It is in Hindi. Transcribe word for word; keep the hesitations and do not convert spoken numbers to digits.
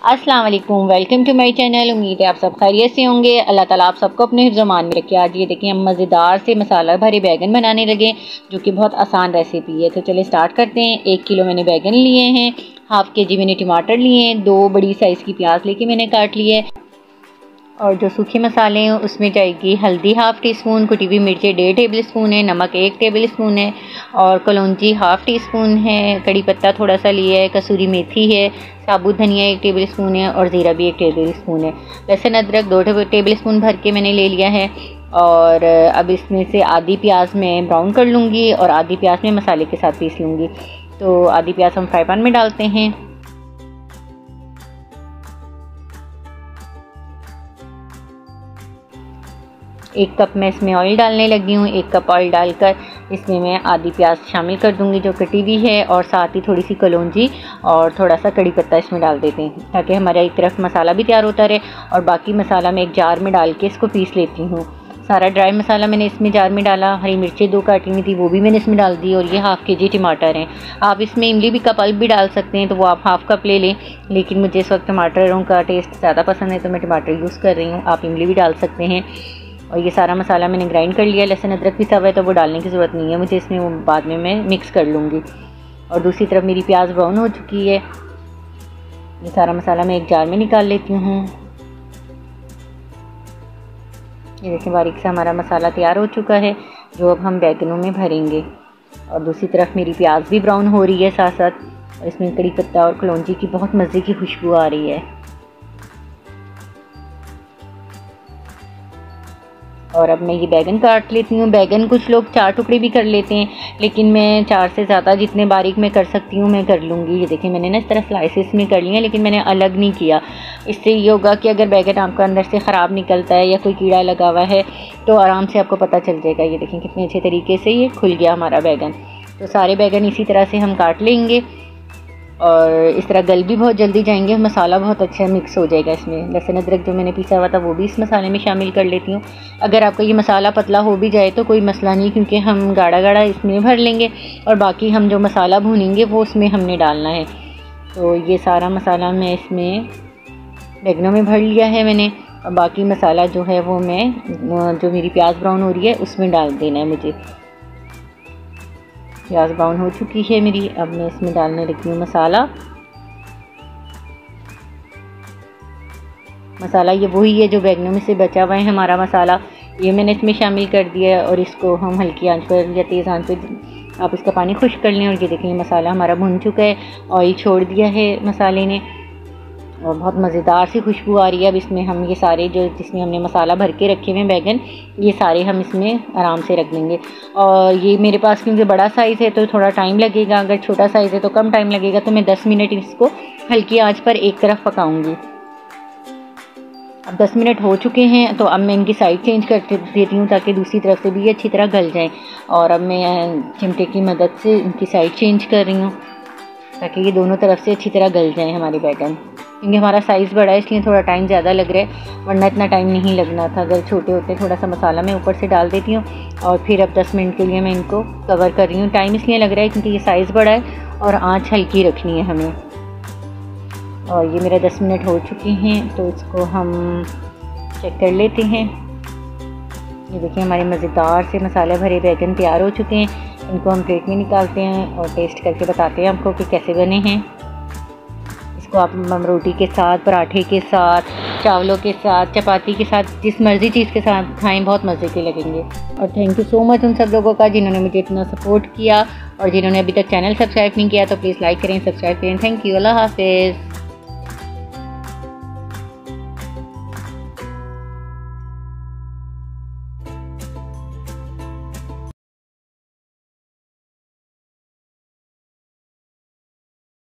अस्सलाम वालेकुम, वेलकम टू माय चैनल। उम्मीद है आप सब खैरियत से होंगे। अल्लाह ताला आप सबको अपने हिफ्ज़-ओ-मान में रखे। आज ये देखिए हम मज़ेदार से मसाला भरे बैगन बनाने लगे, जो कि बहुत आसान रेसिपी है। तो चलिए स्टार्ट करते हैं। एक किलो मैंने बैगन लिए हैं, हाफ़ के जी मैंने टमाटर लिए हैं, दो बड़ी साइज़ की प्याज लेके मैंने काट ली है। और जो सूखे मसाले हैं उसमें जाएगी हल्दी हाफ़ टी स्पून, कुटी हुई मिर्चें डेढ़ टेबल स्पून है, नमक एक टेबल स्पून है, और कलौंजी हाफ़ टी स्पून है, कड़ी पत्ता थोड़ा सा लिया है, कसूरी मेथी है, साबुत धनिया एक टेबल स्पून है, और ज़ीरा भी एक टेबल स्पून है। लहसुन अदरक दो टेबल स्पून भर के मैंने ले लिया है। और अब इसमें से आधी प्याज मैं ब्राउन कर लूँगी और आधी प्याज मैं मसाले के साथ पीस लूँगी। तो आधी प्याज हम फ्राई पैन में डालते हैं। एक कप मैं इसमें ऑयल डालने लगी हूँ। एक कप ऑयल डालकर इसमें मैं आधी प्याज शामिल कर दूँगी जो कटी हुई है, और साथ ही थोड़ी सी कलौंजी और थोड़ा सा कड़ी पत्ता इसमें डाल देते हैं, ताकि हमारा एक तरफ मसाला भी तैयार होता रहे। और बाकी मसाला मैं एक जार में डाल के इसको पीस लेती हूँ। सारा ड्राई मसाला मैंने इसमें जार में डाला। हरी मिर्चें दो काटी हुई थी वो भी मैंने इसमें डाल दी। और ये हाफ़ के जी टमाटर हैं। आप इसमें इमली भी का पल्प भी डाल सकते हैं, तो वो आप हाफ़ कप ले लें, लेकिन मुझे इस वक्त टमाटरों का टेस्ट ज़्यादा पसंद है तो मैं टमाटर यूज़ कर रही हूँ। आप इमली भी डाल सकते हैं। और ये सारा मसाला मैंने ग्राइंड कर लिया। लहसुन अदरक भी सब है तो वो डालने की ज़रूरत नहीं है मुझे इसमें, वो बाद में मैं मिक्स कर लूँगी। और दूसरी तरफ मेरी प्याज ब्राउन हो चुकी है। ये सारा मसाला मैं एक जार में निकाल लेती हूँ। ये देखिए बारीक सा हमारा मसाला तैयार हो चुका है, जो अब हम बैगनों में भरेंगे। और दूसरी तरफ मेरी प्याज भी ब्राउन हो रही है साथ साथ, और इसमें कड़ी पत्ता और कलौंजी की बहुत मज़े की खुशबू आ रही है। और अब मैं ये बैगन काट लेती हूँ। बैगन कुछ लोग चार टुकड़े भी कर लेते हैं, लेकिन मैं चार से ज़्यादा जितने बारीक मैं कर सकती हूँ मैं कर लूँगी। ये देखिए मैंने ना इस तरह स्लाइसेस में कर लिए हैं, लेकिन मैंने अलग नहीं किया। इससे ये होगा कि अगर बैगन आपका अंदर से ख़राब निकलता है या कोई कीड़ा लगा हुआ है तो आराम से आपको पता चल जाएगा। ये देखें कितने अच्छे तरीके से ये खुल गया हमारा बैगन। तो सारे बैगन इसी तरह से हम काट लेंगे, और इस तरह गल भी बहुत जल्दी जाएंगे। मसाला बहुत अच्छा मिक्स हो जाएगा इसमें। लहसुन अदरक जो मैंने पीसा हुआ था वो भी इस मसाले में शामिल कर लेती हूँ। अगर आपका ये मसाला पतला हो भी जाए तो कोई मसला नहीं, क्योंकि हम गाढ़ा गाढ़ा इसमें भर लेंगे और बाकी हम जो मसाला भूनेंगे वो उसमें हमने डालना है। तो ये सारा मसाला मैं इसमें बैगनों में भर लिया है मैंने, और बाकी मसाला जो है वो मैं जो मेरी प्याज ब्राउन हो रही है उसमें डाल देना है मुझे। प्याज ब्राउन हो चुकी है मेरी। अब मैं इसमें डालने लगी हूँ मसाला। मसाला ये वही है जो बैगनों में से बचा हुआ है हमारा मसाला, ये मैंने इसमें शामिल कर दिया है। और इसको हम हल्की आंच पर या तेज़ आंच पर आप इसका पानी खुश्क कर लें। और ये देखें मसाला हमारा भुन चुका है, ऑयल छोड़ दिया है मसाले ने, और बहुत मज़ेदार सी खुशबू आ रही है। अब इसमें हम ये सारे जो जिसमें हमने मसाला भर के रखे हुए हैं बैगन, ये सारे हम इसमें आराम से रख देंगे। और ये मेरे पास क्योंकि बड़ा साइज़ है तो थोड़ा टाइम लगेगा, अगर छोटा साइज़ है तो कम टाइम लगेगा। तो मैं दस मिनट इसको हल्की आंच पर एक तरफ पकाऊंगी। अब दस मिनट हो चुके हैं, तो अब मैं इनकी साइड चेंज कर देती हूँ ताकि दूसरी तरफ से भी अच्छी तरह गल जाए। और अब मैं चिमटे की मदद से इनकी साइड चेंज कर रही हूँ ताकि ये दोनों तरफ से अच्छी तरह गल जाए हमारे बैगन। क्योंकि हमारा साइज़ बड़ा है इसलिए थोड़ा टाइम ज़्यादा लग रहा है, वरना इतना टाइम नहीं लगना था। अगर छोटे होते थोड़ा सा मसाला मैं ऊपर से डाल देती हूँ। और फिर अब दस मिनट के लिए मैं इनको कवर कर रही हूँ। टाइम इसलिए लग रहा है क्योंकि ये साइज़ बड़ा है और आँच हल्की रखनी है हमें। और ये मेरा दस मिनट हो चुके हैं, तो इसको हम चेक कर लेते हैं। ये देखिए हमारे मज़ेदार से मसाले भरे बैगन तैयार हो चुके हैं। इनको हम प्लेट में निकालते हैं और टेस्ट करके बताते हैं आपको कि कैसे बने हैं। इसको आप रोटी के साथ, पराठे के साथ, चावलों के साथ, चपाती के साथ, जिस मर्ज़ी चीज़ के साथ खाएं बहुत मज़े के लगेंगे। और थैंक यू सो मच उन सब लोगों का जिन्होंने मुझे इतना सपोर्ट किया, और जिन्होंने अभी तक चैनल सब्सक्राइब नहीं किया तो प्लीज़ लाइक करें, सब्सक्राइब करें। Thank you. अल्लाह हाफ़िज़।